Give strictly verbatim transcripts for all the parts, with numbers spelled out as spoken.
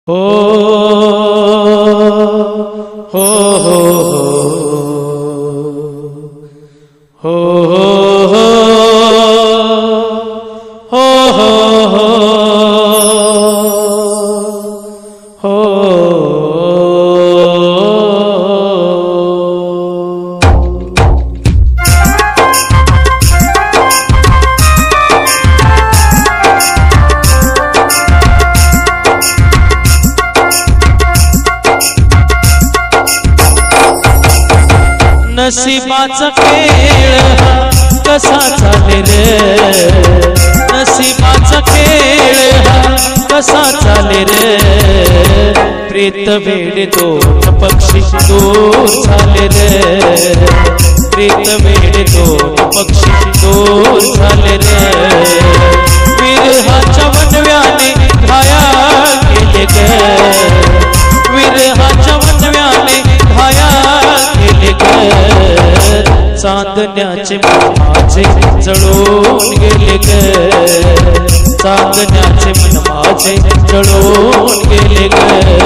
हो हो हो हो हो हो हो नसीबाचा खेळ हा कसा चाले रे, नसीबाचा खेळ हा कसा चाले रे, प्रीत वेड दोन पक्षी दूर झाले रे, प्रीत वेड दोन पक्षी दूर झाले रे, विरहाच्या वनव्याने घायाळ केले ग, विरहाच्या वनव्याने घायाळ केले ग, चांदण्याचे मन माझे जळून गेले ग, चांदण्याचे मन माझे जळून गेले ग।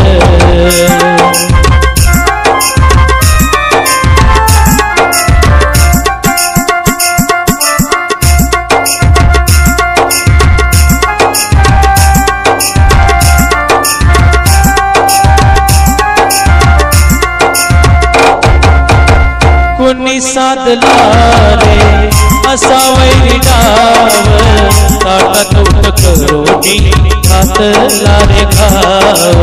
कुणी साधला रे असा वैरी डाव, ताटात उठ करोनी घातला रे घाव,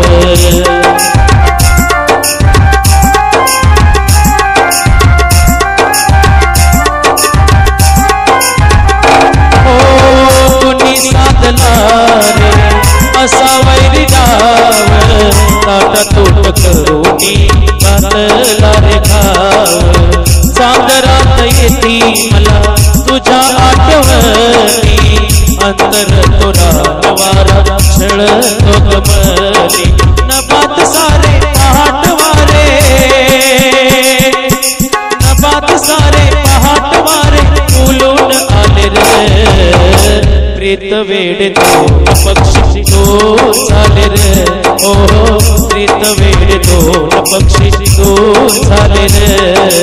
हो कुणी साधला रे असा वैरी डाव, ताटात उठ करोनी घातला रे घाव, चांदरात येती मला तुझ्या आठवणी, अंतर तुरा वारा छळतो गमली, नभात सारे पहाट वारे, नभात सारे पहाट वारे फुलून आले रे, प्रीत वेड दोन पक्षी दूर झाले रे, ओ प्रीत वेड दोन पक्षी दूर झाले रे।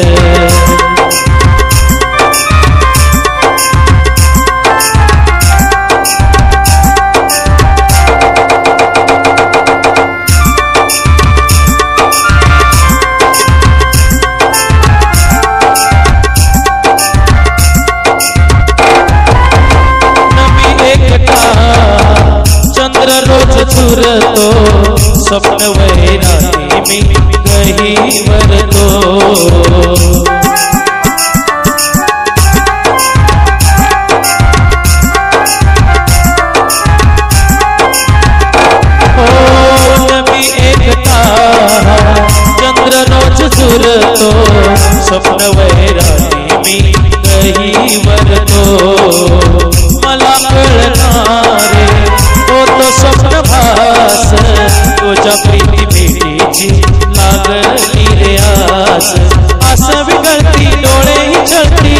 चंद्र रोज चुरतो स्वप्न वैरागी मी गही वरतो, हो नमी एकटा चंद्र रोज चुरतो स्वप्न वैरागी मी गही वरतो, मला कळणारे तो स्वप्न भास, तुझ्या प्रीती भेटीची लागली रे आस, आस विगळती डोळे छळती,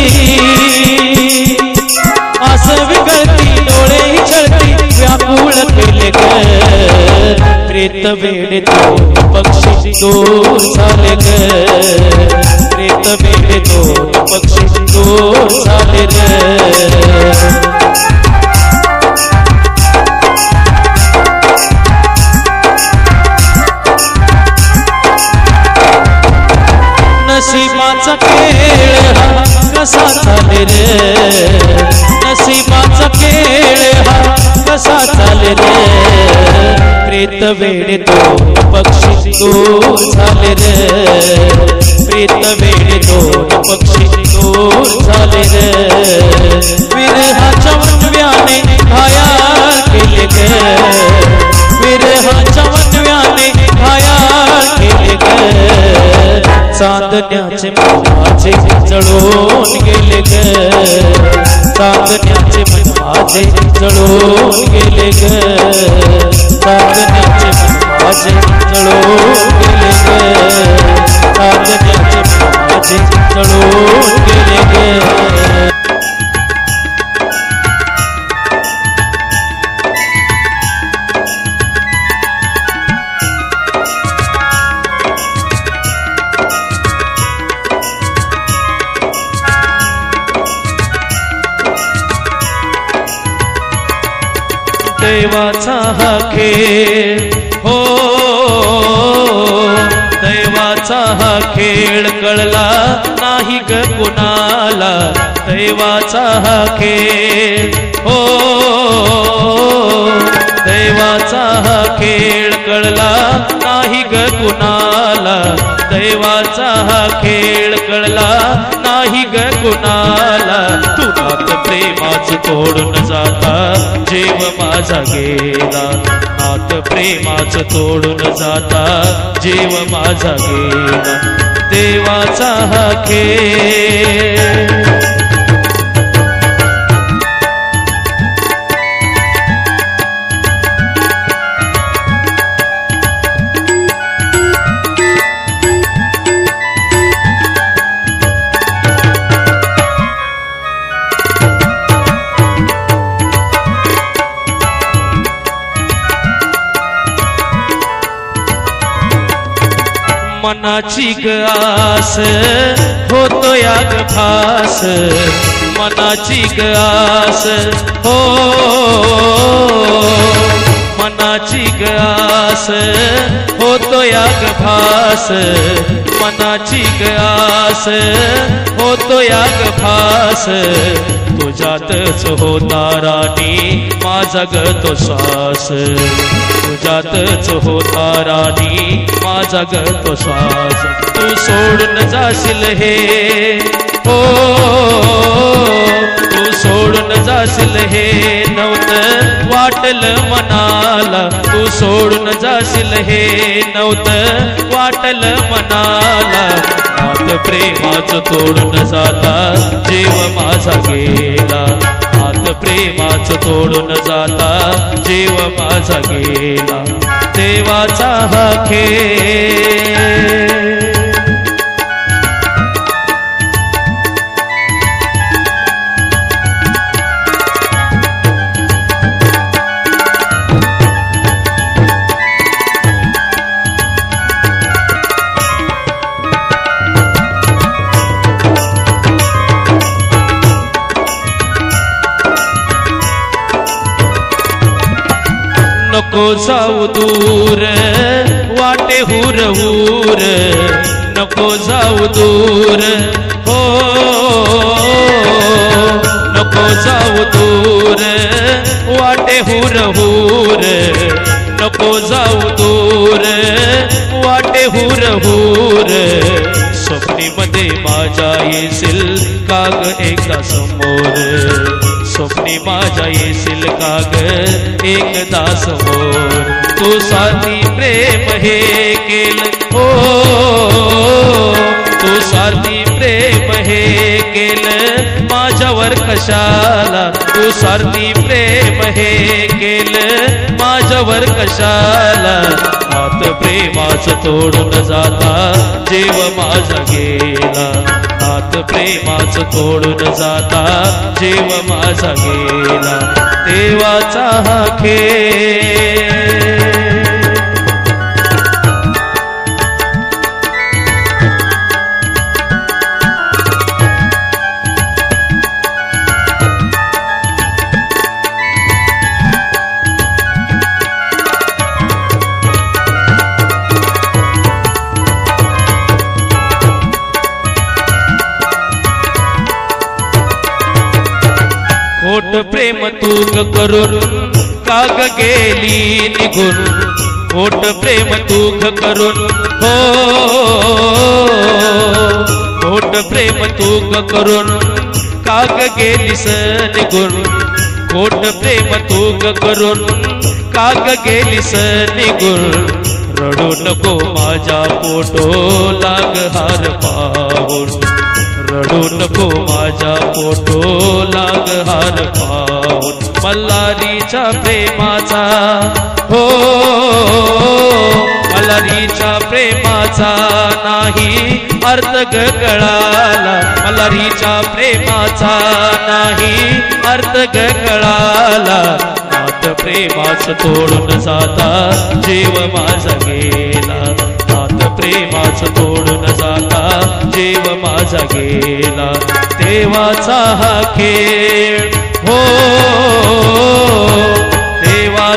आस विगळती डोळे छळती, व्याकुळ केले ग, प्रीत वेड दोन पक्षी दूर झाले ग, प्रीत वेड दोन पक्षी दूर झाले ग। नसीबाचा खेळ हा कसा चाले रे, नसीबाचा खेळ हा कसा चाले रे, प्रीत वेड दोन पक्षी दूर झाले रे, प्रीत वेड दोन पक्षी दूर झाले रे, विरहाच्या वनव्याने घायाळ केले ग, विरहाच्या वनव्याने घायाळ केले ग, चांदण्याचे मन माझे जळून गेले ग, चांदण्याचे मन माझे जळून गेले ग, चांदण्याचे मन माझे जळून गेले ग, चांदण्याचे मन माझे जळून गेले ग। दैवाचा हा खेळ हो दैवाचा हा खेळ कळला नाही ग कुणाला दैवाचा हा खेळ हो दैवाचा हा खेळ कळला नाही ग कुणाला दैवाचा हा खेळ कळला नाही ग कुणाला तू नात प्रेमाच तोडून जाता जीव माझा गेला नात प्रेमाच तोडून जाता जीव माझा गेला देवाचा हा खेळ मनाची ग आस होतो याग फास मनाची ग आस हो मनाची ग आस होतो याग फास मनाची ग आस होतो याग फास तुझ्यातच होता राणी माझा ग तो श्वास तुझ्यातच होता राणी माझा ग तो श्वास तू सोडून जाशील हे हो तू सोडून जाशील हे नव्हतं वाटलं मनाला तू सोडून जाशील हे नव्हतं वाटलं मनाला नात प्रेमाच तोडून जाता जीव माझा गेला नात प्रेमाच तोडून जाता जीव माझा गेला देवाचा हा खेळ नको जाऊ दूर वाटे हुर हुर नको जाऊ दूर हो नको जाऊ दूर वाटे हुर हुर नको जाऊ दूर वाटे हुर हुर स्वप्नीमध्ये माझ्या येशील काग एकदा समोर स्वप्नी माझ्या येशील काग एकदा समोर तू सारथी प्रेम हे केलं हो तू सारथी प्रेम हे केलं माझ्यावर कशाला तू सारथी प्रेम हे केलं माझ्यावर कशाला हात प्रेमाच तोडून जाता जीव माझा गेला हात प्रेमाच तोडून जाता जीव माझा गेला देवाचा हा खेळ खोट प्रेम तूक करून काग गेली निघून खोट प्रेम तूक करून हो खोट प्रेम तूक करून काग गेलीस निघून खोट प्रेम तूक करून काग गेलीस निघून रडू नको माझ्या पोटो लाग हार पाहून रडू नको माझ्या पोटो लाग हार पाहून मल्हारीच्या प्रेमाचा हो मल्हारीच्या प्रेमाचा नाही अर्थ ग कळाला मल्हारीच्या प्रेमाचा नाही अर्थ ग कळाला नात प्रेमाच तोडून जाता जीव माझा गेला नात प्रेमाच तोडून जाता जीव माझा गेला देवाचा हा खेळ हो देवा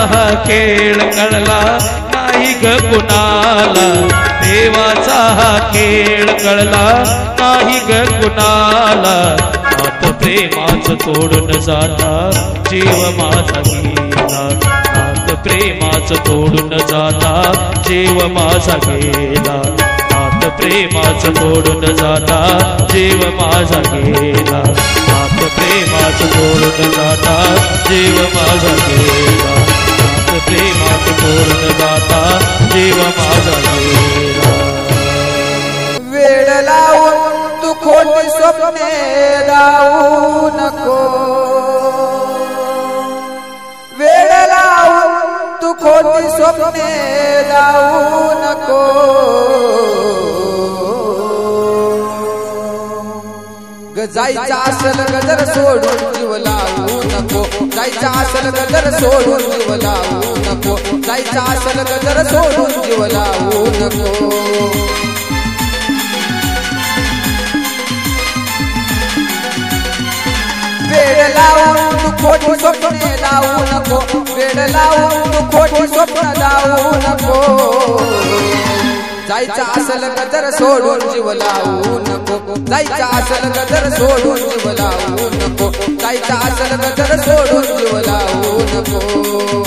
हा खेळ कळला नाही ग कुणाला, देवाचा हा खेळ कळला नाही ग कुणाला। नात प्रेमाचं तोडून जाता जीव माझा गेला, नात प्रेमाचं तोडून जाता जीव माझा गेला, नात प्रेमाचं तोडून जाता जीव माझा गेला, नात प्रेमाचं तोडून जाता जीव माझा गेला, नात प्रेमाचं तोडून जाता जीव माझा गेला। वेळ लावून तू खोटी स्वप्ने राहू नको, वेळ लावून तू खोटी स्वप्ने राहू नको, ग जायचा असल गजर सोडून जीव लावू नको, जायचा असल गजर सोडून जीव लावू नको, जायचा असल गजर सोडून जीव लावू नको। वेळ लावून तू खोटी स्वप्ने लावू नको, वेळ लावून तू खोटी स्वप्न लावू नको, जायचा असल गजर सोडून जीव लावू नको, जायचा असल गजर सोडून जीव लावू नको, जायचा असल गजर सोडून जीव लावू नको।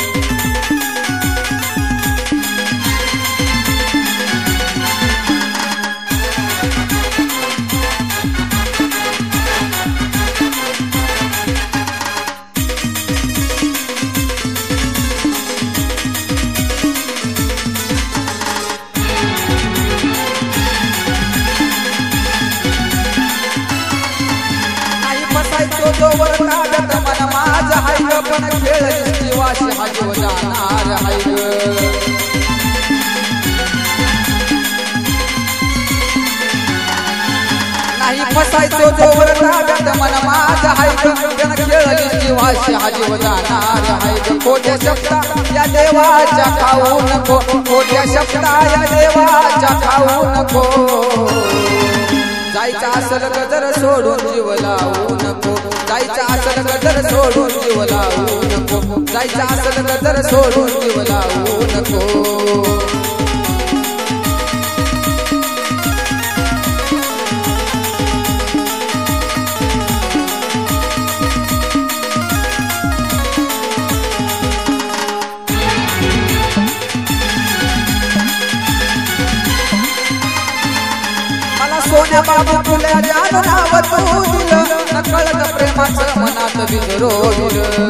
जोवर कागद मन माझ हाय ग, पण खेळ दिवाशी हा जीव जाणार हाय ग। नाही फसायचो जोवर कागद मन माझ हाय ग, पण खेळ दिवाशी हा जीव जाणार हाय ग। खोट्या शब्दा या देवाच्या खाऊ नको, खोट्या शब्दा या देवाच्या खाऊ नको, जायचा असल गजर सोडून जीव लावू नको, जायचा असल गजर सोडून जीव लावू नको, जायचा असल गजर सोडून जीव लावू नको। सोन्या बाबू तुला जान नाव तू दिलं, नकळत प्रेमाचं मनात बीज रोविलं,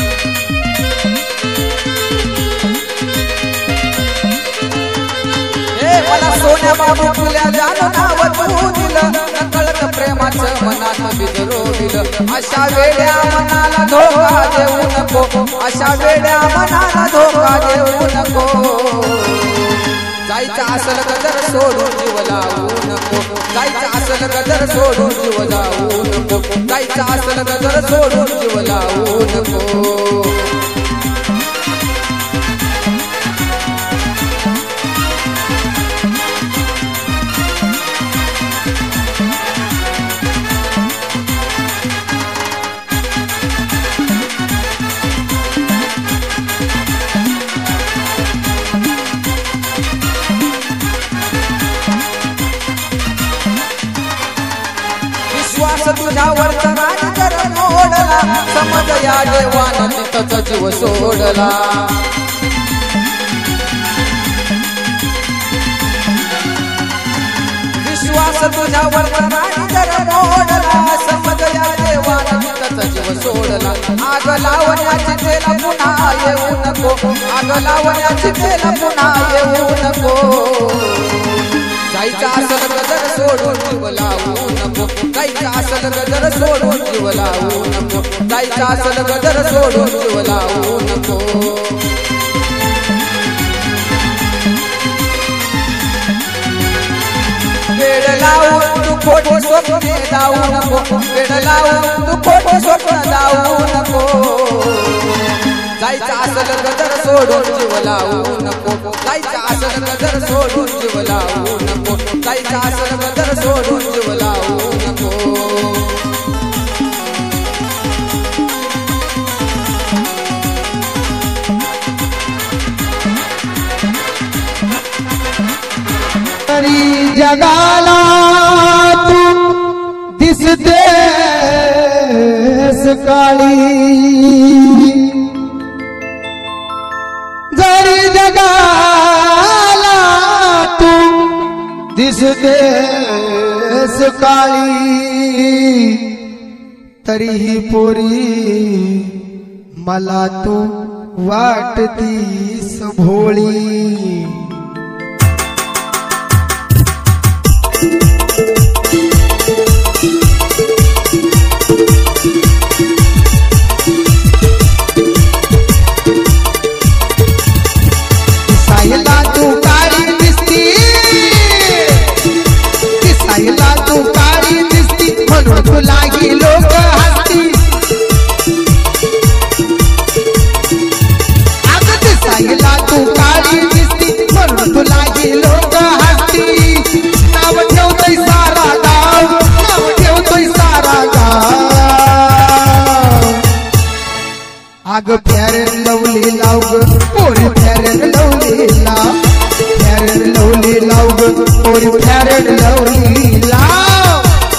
हे मला सोन्या बाबू तुला जान नाव तू दिलं, नकळत प्रेमाचं मनात बीज रोविलं। अशा वेड्या मनाला धोका देऊ नको, अशा वेड्या मनाला धोका देऊ नको, जायचा असल गजर सोडून जीव लावू नको, जायचा असल गजर सोडून जीव लावू नको, जायचा असल गजर सोडून जीव लावू नको। तुझ्यावर राणी जर मोडला, समज या देवानं तिथंच जीव सोडला, विश्वास तुझ्यावर राणी जर मोडला, समज या देवानं तिथंच जीव सोडला। आग लावण्याची तेला पुन्हा येऊ नको, आग लावण्याची तेला पुन्हा येऊ नको, जायचा असल गजर सोडून जीव लावू नको, जायचा असल गजर सोडून जीव लावू नको, जायचा असल गजर सोडून जीव लावू नको। वेळ लावून तू खोटी स्वप्ने लावू नको, वेळ लावून तू खोटी स्वप्न लावू नको, जायचा असल गजर सोडून जीव लावू नको, जायचा असल गजर सोडून जीव लावू नको, जायचा असल गजर सोडून जीव लावू नको। जगाला तू दिसतेस काळी जरी जगाला तू दिसतेस काळी तरीही पोरी मला तू वाटतीस भोळी दिसायला तू काळी दिसती दिसायला तू काळी दिसती म्हणून तुला ही लोक हसती अगं दिसायला तू काळी दिसती म्हणून तुला ही लोक हसती नाव ठेवतोय सारा गाव नाव ठेवतोय सारा गाव अगं फेअर लवली लाव ग पोरी फेअर लवली लाव फेअर लवली लाव ग पोरी फेअर लवली लाव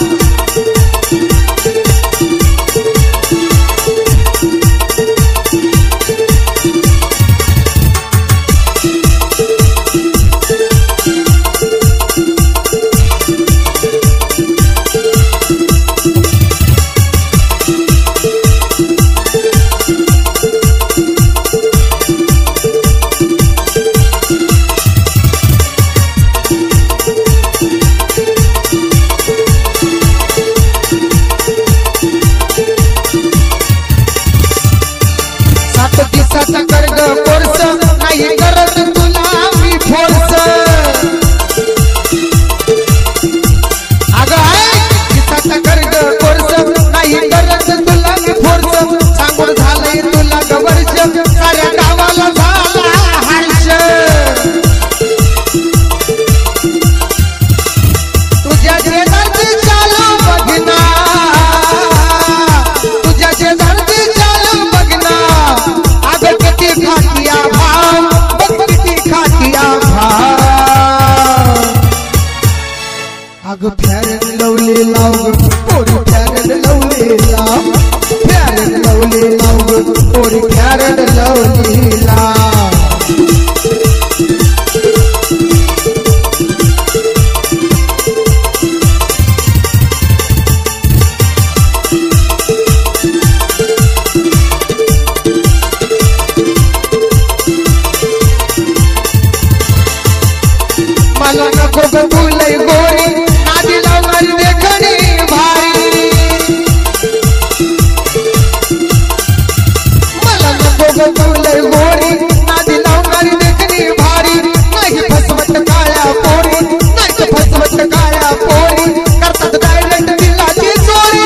दिसाचा कर्ग कोर्स नाही करत तुला मी फोर्स अगं आहे दिसाचा कर्ग कोर्स नाही करत तुला मी फोर्स सांगून झालंय तुला गवर्ष साऱ्या गावाला झाला हर्ष तुझ्या शेजारची चालू बघना तुझ्या शेजारची चालू बघना किती खातिया भाव किती खातिया भाव अगं फेअर लवली लाव पोरी फेअर लवली लाव फेअर लवली लाव पोरी फेअर लवली लाव मला नको ग तू लय गोरी नादी लावणारी देखणी भारी मला नको ग तू लय गोरी नादी लावणारी देखणी भारी नाही फसवत काळ्या पोरी नाही फसवत काळ्या पोरी करतात डायरेक्ट दिलाची चोरी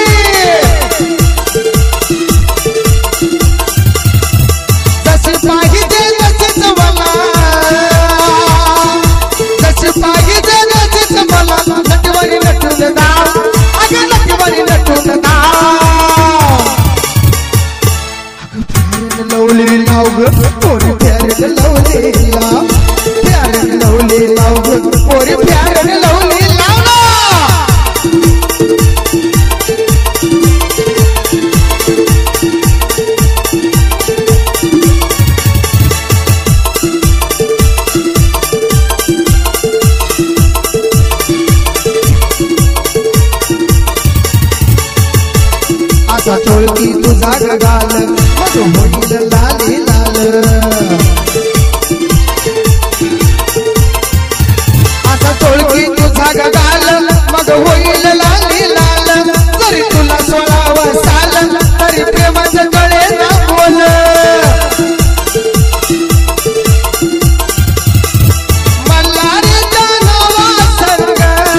जशी पाहिजे तशीच मला पाहिजे नजीच मला नटवरी नटून दाव अगं नटवरी नटून दाव अगं फेअर लवली लाव ग पोरी फेअर लवली लाव फेअर लवली लाव ग पोरी फेअर लवली लाव ना असा चोळकी तुझा गाल मग होईल लाली लाल असा चोळकी तुझा गाल मग होईल लाली लाल जरी तुला सोळावं साल तरी प्रेमाचं कळे ना बोल मल्हारीच्या नावा संग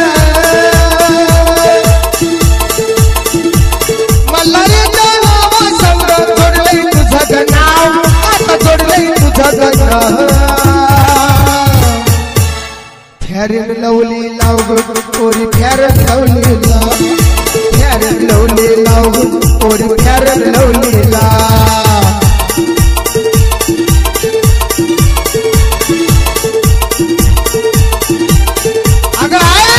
मल्हारीच्या नावा संग जोडलंय तुझं नाव आता जोडलंय तुझं नाव फेअर लवली लाव ग पोरी फेअर लवली लाव फेअर लवली लाव ग पोरी फेअर लवली लाव अगं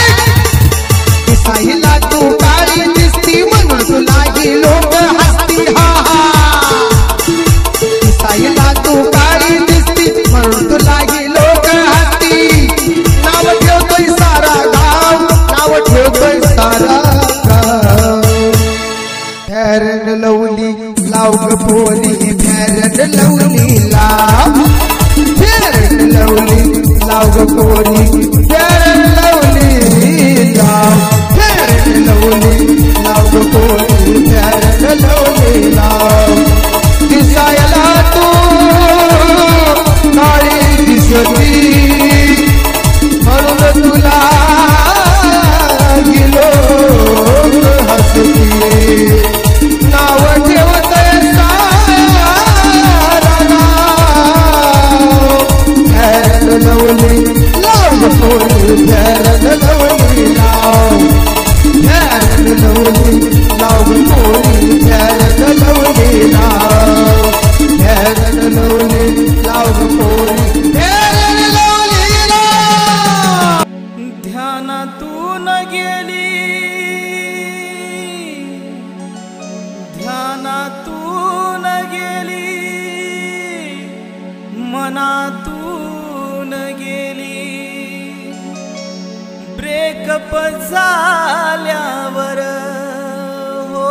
ब्रेकअप झाल्यावर हो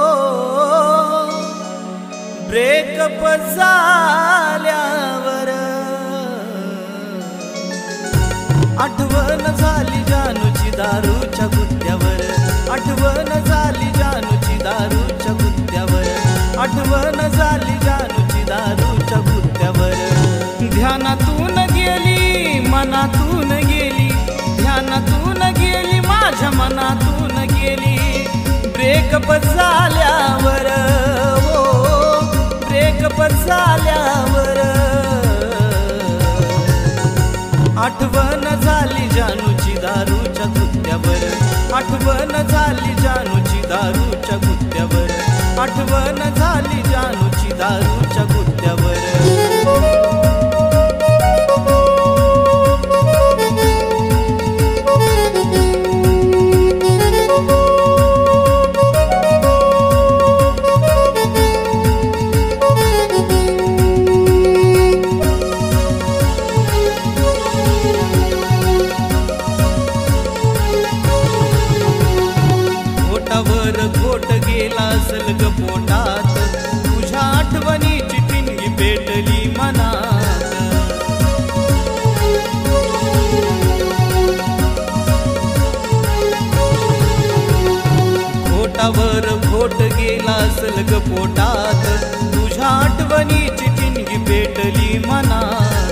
ब्रेकअप झाल्यावर आठवण झाली जानूची दारूच्या गुत्त्यावर आठवण झाली जानूची दारूच्या गुत्त्यावर आठवण झाली जानूची दारूच्या गुत्त्यावर ध्यानातून गेली मनातून गेली ध्यानातून गेली माझ्या मनातून गेली ब्रेकअप झाल्यावर हो ब्रेकअप झाल्यावर आठवण झाली जानूची दारूच्या गुत्त्यावर आठवण झाली जानूची दारूच्या गुत्त्यावर आठवण झाली जानूची दारूच्या गुत्त्यावर घोट गेला असल ग पोटात तुझ्या आठवणीची ठिणगी पेटली मनात घोटावर घोट गेला असल ग पोटात तुझ्या आठवणीची ठिणगी पेटली मनात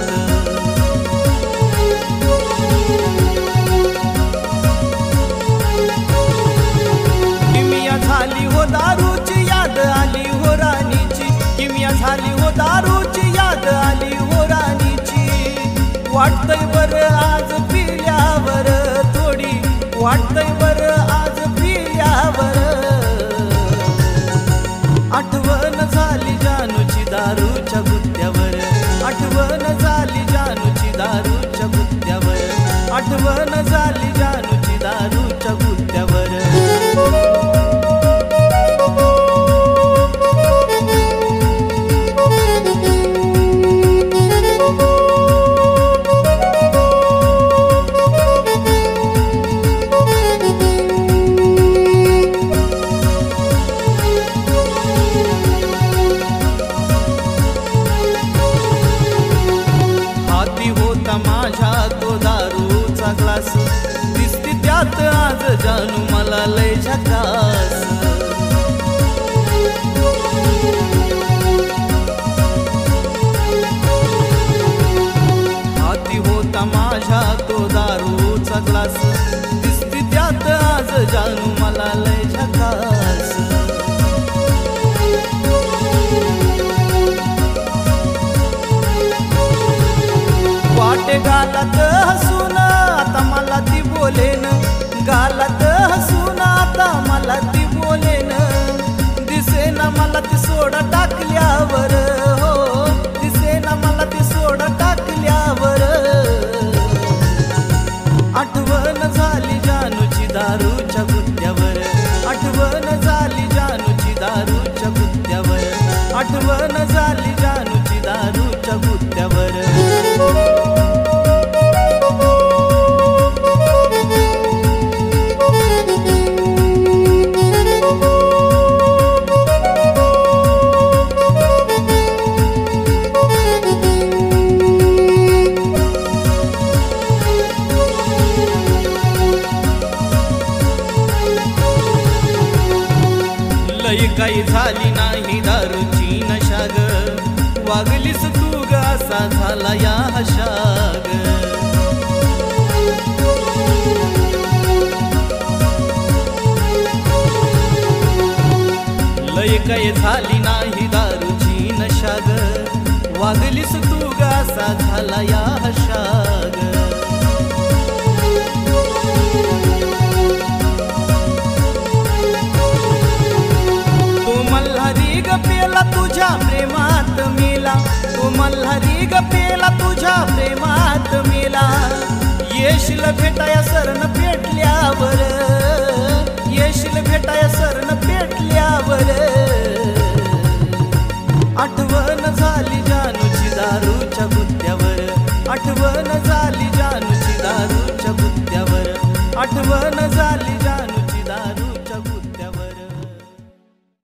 झाली हो दारूची याद आली हो राणीची किमिया झाली हो दारूची याद आली हो राणीची वाटतंय बर आज पिल्यावर थोडी वाटतंय बर आज पिल्यावर आठवण झाली जानूची दारूच्या गुत्त्यावर आठवण झाली जानूची दारूच्या गुत्त्यावर आठवण झाली जानूची दारूच्या गुत्त्यावर माझ्या तो दारूचा ग्लास दिसती त्यात आज जानू मला लय झकास हाती होता माझ्या तो दारूचा ग्लास दिसती त्यात आज जानू मला लय झकास वाटे गालात हसून आता मला ती बोलेन गालात हसून आता मला ती बोलेन दिसेना मला ती सोडा टाकल्यावर हो दिसेना मला ती सोडा टाकल्यावर आठवण झाली जानूची दारूच्या गुत्त्यावर आठवण झाली जानूची दारूच्या गुत्त्यावर आठवण झाली जानूची दारूच्या गुत्त्यावर काही झाली नाही दारूची नशा ग वागलीस तू ग असा झाला या हशाग लय काही झाली नाही दारूची नशा ग वागलीस तू ग असा झाला या हशाग मल्हारी ग पेला तुझ्या प्रेमात मेला तो मल्हारी ग पेला तुझ्या प्रेमात मेला येशील भेटाया सरण पेटल्यावर येशील भेटाया सरण पेटल्यावर आठवण झाली जानूची दारूच्या गुत्त्यावर आठवण झाली